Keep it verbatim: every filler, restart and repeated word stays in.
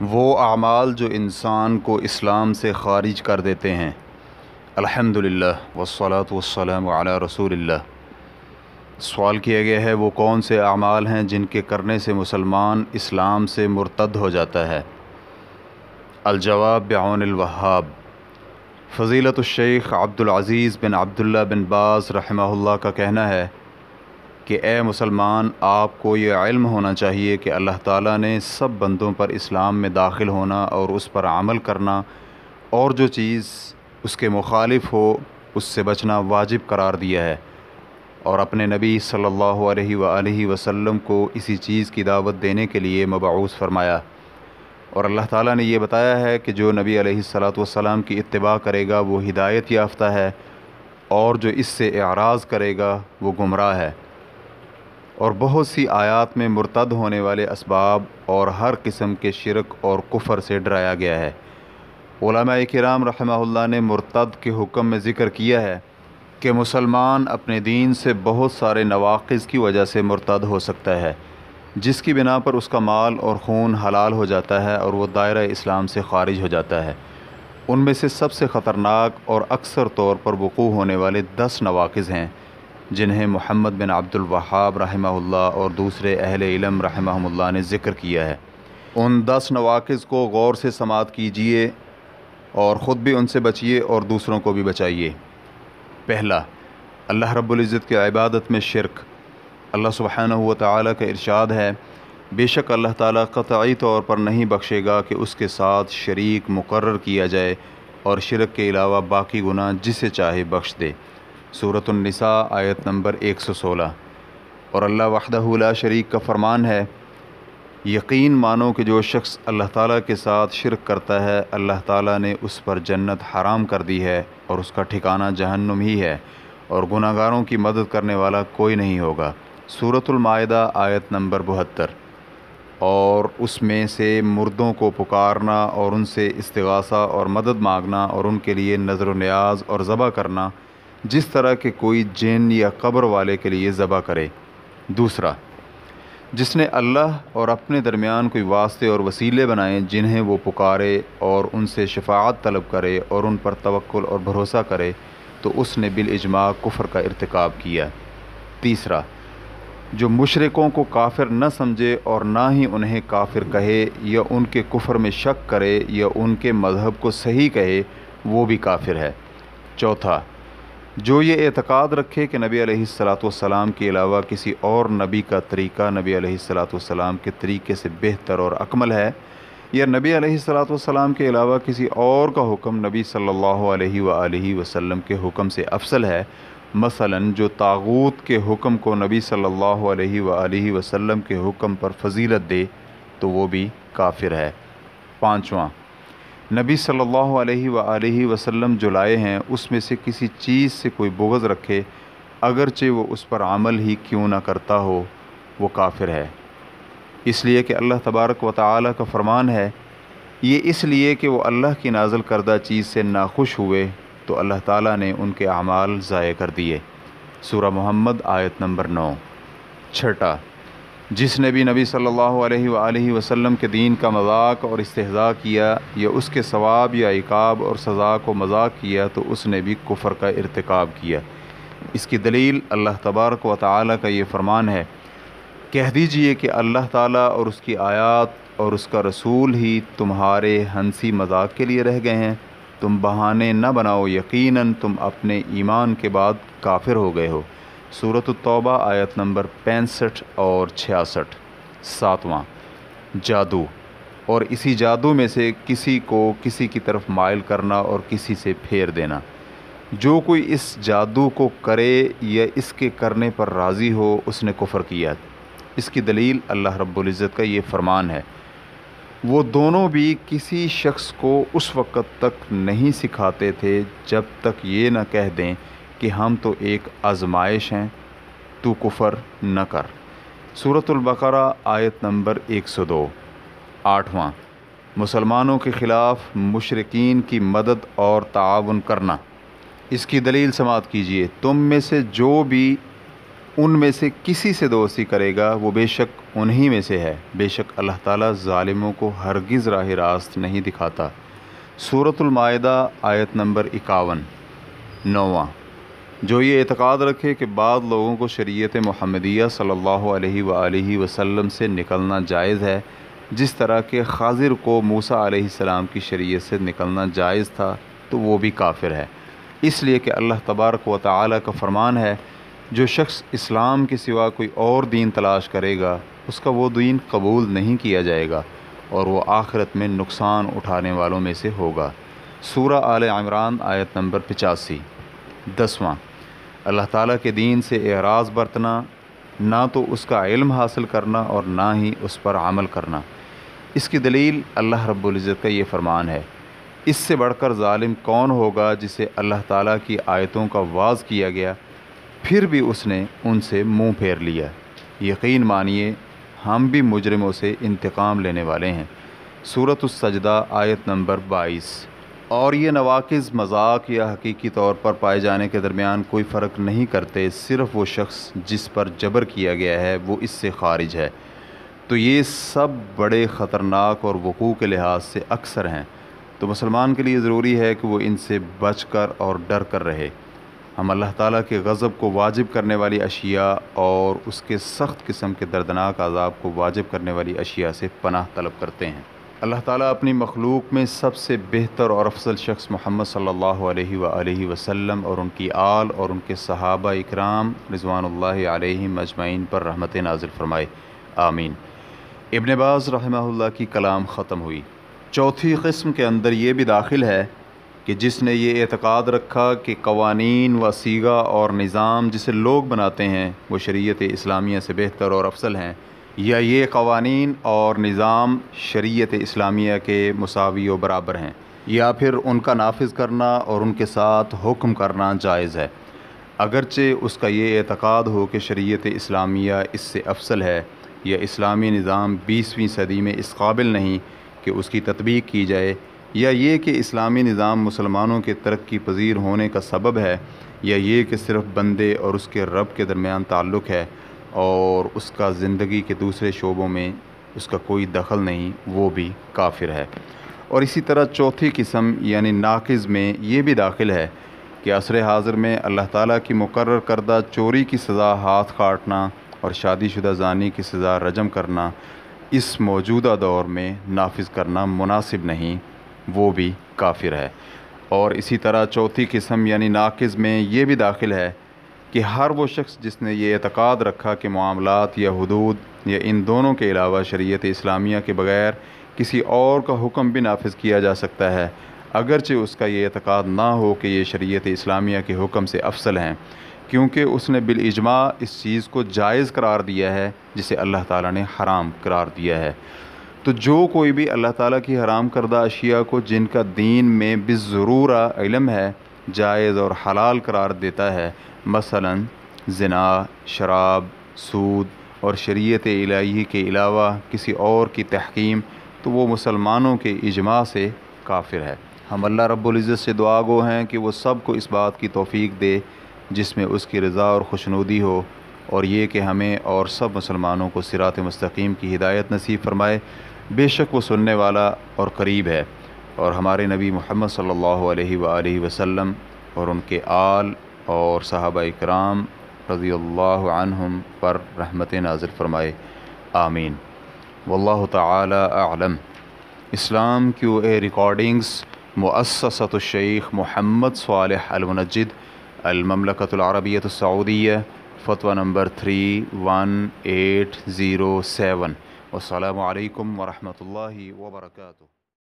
وہ اعمال جو انسان کو اسلام سے خارج کر دیتے ہیں۔ الحمدللہ والصلاۃ والسلام علی رسول اللہ۔ سوال کیا گیا ہے وہ کون سے اعمال ہیں جن کے کرنے سے مسلمان اسلام سے مرتد ہو جاتا ہے۔ الجواب بعون الوہاب۔ فضیلت الشیخ عبدالعزیز بن عبداللہ بن باز رحمہ اللہ کا کہنا ہے کہ اے مسلمان، آپ کو یہ علم ہونا چاہیے کہ اللہ تعالیٰ نے سب بندوں پر اسلام میں داخل ہونا اور اس پر عمل کرنا اور جو چیز اس کے مخالف ہو اس سے بچنا واجب قرار دیا ہے، اور اپنے نبی صلی اللہ علیہ وآلہ وسلم کو اسی چیز کی دعوت دینے کے لیے مبعوث فرمایا، اور اللہ تعالیٰ نے یہ بتایا ہے کہ جو نبی علیہ الصلاۃ والسلام کی اتباع کرے گا وہ ہدایت یافتہ ہے، اور جو اس سے اعراض کرے گا وہ گمراہ ہے۔ اور بہت سی آیات میں مرتد ہونے والے اسباب اور ہر قسم کے شرک اور کفر سے ڈرایا گیا ہے۔ علماء کرام رحمہ اللہ نے مرتد کے حکم میں ذکر کیا ہے کہ مسلمان اپنے دین سے بہت سارے نواقض کی وجہ سے مرتد ہو سکتا ہے، جس کی بنا پر اس کا مال اور خون حلال ہو جاتا ہے اور وہ دائرہ اسلام سے خارج ہو جاتا ہے۔ ان میں سے سب سے خطرناک اور اکثر طور پر وقوع ہونے والے دس نواقض ہیں، جنہیں محمد بن عبد الوہاب رحمہ اللہ اور دوسرے اہل علم رحمہ اللہ نے ذکر کیا ہے۔ ان دس نواقض کو غور سے سماعت کیجیے اور خود بھی ان سے بچیے اور دوسروں کو بھی بچائیے۔ پہلا، اللہ رب العزت کی عبادت میں شرک۔ اللہ سبحانہ و تعالیٰ کا ارشاد ہے، بے شک اللہ تعالیٰ قطعی طور پر نہیں بخشے گا کہ اس کے ساتھ شریک مقرر کیا جائے اور شرک کے علاوہ باقی گناہ جسے چاہے بخش دے۔ سورۃ النساء آیت نمبر ایک سو سولہ۔ اور اللہ وحدہ لا شریک کا فرمان ہے، یقین مانو کہ جو شخص اللہ تعالیٰ کے ساتھ شرک کرتا ہے اللہ تعالیٰ نے اس پر جنت حرام کر دی ہے اور اس کا ٹھکانہ جہنم ہی ہے، اور گناہ گاروں کی مدد کرنے والا کوئی نہیں ہوگا۔ سورۃ المائدہ آیت نمبر بہتر۔ اور اس میں سے مردوں کو پکارنا اور ان سے استغاثہ اور مدد مانگنا اور ان کے لیے نظر و نیاز اور ذبح کرنا جس طرح کہ کوئی جن یا قبر والے کے لیے ذبح کرے۔ دوسرا، جس نے اللہ اور اپنے درمیان کوئی واسطے اور وسیلے بنائے جنہیں وہ پکارے اور ان سے شفاعت طلب کرے اور ان پر توکل اور بھروسہ کرے تو اس نے بالاجماع کفر کا ارتکاب کیا۔ تیسرا، جو مشرکوں کو کافر نہ سمجھے اور نہ ہی انہیں کافر کہے یا ان کے کفر میں شک کرے یا ان کے مذہب کو صحیح کہے وہ بھی کافر ہے۔ چوتھا، جو یہ اعتقاد رکھے کہ نبی علیہ الصلاۃ والسلام کے علاوہ کسی اور نبی کا طریقہ نبی علیہ الصلاۃ والسلام کے طریقے سے بہتر اور اکمل ہے، یا نبی علیہ الصلاۃ والسلام کے علاوہ کسی اور کا حکم نبی صلی اللہ علیہ وآلہ وسلم کے حکم سے افضل ہے، مثلاً جو طاغوت کے حکم کو نبی صلی اللہ علیہ وآلہ وسلم کے حکم پر فضیلت دے تو وہ بھی کافر ہے۔ پانچواں، نبی صلی اللہ علیہ وآلہ وسلم جو لائے ہیں اس میں سے کسی چیز سے کوئی بغض رکھے اگرچہ وہ اس پر عمل ہی کیوں نہ کرتا ہو وہ کافر ہے، اس لیے کہ اللہ تبارک و تعالیٰ کا فرمان ہے، یہ اس لیے کہ وہ اللہ کی نازل کردہ چیز سے ناخوش ہوئے تو اللہ تعالیٰ نے ان کے اعمال ضائع کر دیے۔ سورہ محمد آیت نمبر نو۔ چھٹا، جس نے بھی نبی صلی اللہ علیہ وآلہ وسلم کے دین کا مذاق اور استہزاء کیا یا اس کے ثواب یا عقاب اور سزا کو مذاق کیا تو اس نے بھی کفر کا ارتکاب کیا۔ اس کی دلیل اللہ تبارک و تعالیٰ کا یہ فرمان ہے، کہہ دیجئے کہ اللہ تعالیٰ اور اس کی آیات اور اس کا رسول ہی تمہارے ہنسی مذاق کے لیے رہ گئے ہیں، تم بہانے نہ بناؤ، یقیناً تم اپنے ایمان کے بعد کافر ہو گئے ہو۔ سورۃ التوبہ آیت نمبر پینسٹھ اور چھیاسٹھ۔ ساتواں، جادو، اور اسی جادو میں سے کسی کو کسی کی طرف مائل کرنا اور کسی سے پھیر دینا۔ جو کوئی اس جادو کو کرے یا اس کے کرنے پر راضی ہو اس نے کفر کیا۔ اس کی دلیل اللہ رب العزت کا یہ فرمان ہے، وہ دونوں بھی کسی شخص کو اس وقت تک نہیں سکھاتے تھے جب تک یہ نہ کہہ دیں کہ ہم تو ایک آزمائش ہیں، تو کفر نہ کر۔ سورۃ البقرہ آیت نمبر ایک سو دو۔ آٹھواں، مسلمانوں کے خلاف مشرکین کی مدد اور تعاون کرنا۔ اس کی دلیل سماعت کیجیے، تم میں سے جو بھی ان میں سے کسی سے دوستی کرے گا وہ بے شک انہی میں سے ہے، بے شک اللہ تعالیٰ ظالموں کو ہرگز راہ راست نہیں دکھاتا۔ سورۃ المائدہ آیت نمبر اکاون۔ نواں، جو یہ اعتقاد رکھے کہ بعض لوگوں کو شریعت محمدیہ صلی اللہ علیہ وآلہ وسلم سے نکلنا جائز ہے، جس طرح کہ خضر کو موسیٰ علیہ السلام کی شریعت سے نکلنا جائز تھا، تو وہ بھی کافر ہے، اس لیے کہ اللہ تبارک و تعالیٰ کا فرمان ہے، جو شخص اسلام کے سوا کوئی اور دین تلاش کرے گا اس کا وہ دین قبول نہیں کیا جائے گا اور وہ آخرت میں نقصان اٹھانے والوں میں سے ہوگا۔ سورہ آل عمران آیت نمبر پچاسی۔ دسواں، اللہ تعالیٰ کے دین سے اعراض برتنا، نہ تو اس کا علم حاصل کرنا اور نہ ہی اس پر عمل کرنا۔ اس کی دلیل اللہ رب العزت کا یہ فرمان ہے، اس سے بڑھ کر ظالم کون ہوگا جسے اللہ تعالیٰ کی آیتوں کا واعظ کیا گیا پھر بھی اس نے ان سے منہ پھیر لیا۔ یقین مانیے ہم بھی مجرموں سے انتقام لینے والے ہیں۔ سورۃ السجدہ آیت نمبر بائیس۔ اور یہ نواقض مذاق یا حقیقی طور پر پائے جانے کے درمیان کوئی فرق نہیں کرتے، صرف وہ شخص جس پر جبر کیا گیا ہے وہ اس سے خارج ہے، تو یہ سب بڑے خطرناک اور وقوع کے لحاظ سے اکثر ہیں، تو مسلمان کے لیے ضروری ہے کہ وہ ان سے بچ کر اور ڈر کر رہے۔ ہم اللہ تعالیٰ کے غضب کو واجب کرنے والی اشیاء اور اس کے سخت قسم کے دردناک عذاب کو واجب کرنے والی اشیاء سے پناہ طلب کرتے ہیں۔ اللہ تعالیٰ اپنی مخلوق میں سب سے بہتر اور افضل شخص محمد صلی اللہ علیہ وآلہ وسلم اور ان کی آل اور ان کے صحابہ اکرام رضوان اللہ علیہم اجمعین پر رحمت نازل فرمائے، آمین۔ ابن باز رحمہ اللہ کی کلام ختم ہوئی۔ چوتھی قسم کے اندر یہ بھی داخل ہے کہ جس نے یہ اعتقاد رکھا کہ قوانین و صیغہ اور نظام جسے لوگ بناتے ہیں وہ شریعت اسلامیہ سے بہتر اور افضل ہیں، یا یہ قوانین اور نظام شریعت اسلامیہ کے مساوی و برابر ہیں، یا پھر ان کا نافذ کرنا اور ان کے ساتھ حکم کرنا جائز ہے، اگرچہ اس کا یہ اعتقاد ہو کہ شریعت اسلامیہ اس سے افضل ہے، یا اسلامی نظام بیسویں صدی میں اس قابل نہیں کہ اس کی تطبیق کی جائے، یا یہ کہ اسلامی نظام مسلمانوں کے ترقی پذیر ہونے کا سبب ہے، یا یہ کہ صرف بندے اور اس کے رب کے درمیان تعلق ہے اور اس کا زندگی کے دوسرے شعبوں میں اس کا کوئی دخل نہیں، وہ بھی کافر ہے۔ اور اسی طرح چوتھی قسم یعنی ناقض میں یہ بھی داخل ہے کہ عصر حاضر میں اللہ تعالیٰ کی مقرر کردہ چوری کی سزا ہاتھ کاٹنا اور شادی شدہ زانی کی سزا رجم کرنا اس موجودہ دور میں نافذ کرنا مناسب نہیں، وہ بھی کافر ہے۔ اور اسی طرح چوتھی قسم یعنی ناقض میں یہ بھی داخل ہے کہ ہر وہ شخص جس نے یہ اعتقاد رکھا کہ معاملات یا حدود یا ان دونوں کے علاوہ شریعت اسلامیہ کے بغیر کسی اور کا حکم بھی نافذ کیا جا سکتا ہے، اگرچہ اس کا یہ اعتقاد نہ ہو کہ یہ شریعت اسلامیہ کے حکم سے افضل ہیں، کیونکہ اس نے بالاجماع اس چیز کو جائز قرار دیا ہے جسے اللہ تعالیٰ نے حرام قرار دیا ہے۔ تو جو کوئی بھی اللہ تعالیٰ کی حرام کردہ اشیاء کو جن کا دین میں بالضرورہ علم ہے جائز اور حلال قرار دیتا ہے، مثلا زنا، شراب، سود اور شریعت الہی کے علاوہ کسی اور کی تحکیم، تو وہ مسلمانوں کے اجماع سے کافر ہے۔ ہم اللہ رب العزت سے دعا گو ہیں کہ وہ سب کو اس بات کی توفیق دے جس میں اس کی رضا اور خوشنودی ہو، اور یہ کہ ہمیں اور سب مسلمانوں کو صراط مستقیم کی ہدایت نصیب فرمائے۔ بے شک وہ سننے والا اور قریب ہے، اور ہمارے نبی محمد صلی اللہ علیہ وآلہ وسلم اور ان کے آل اور صحابہ اکرام رضی اللہ عنہم پر رحمت نازل فرمائے، آمین۔ واللہ تعالی اعلم۔ اسلام کیو اے ریکارڈنگز، مؤسسۃ الشیخ محمد صالح المنجد، المملکۃ العربیۃ السعودیہ، فتویٰ number three one eight zero seven. والسلام علیکم ورحمۃ اللہ وبرکاتہ۔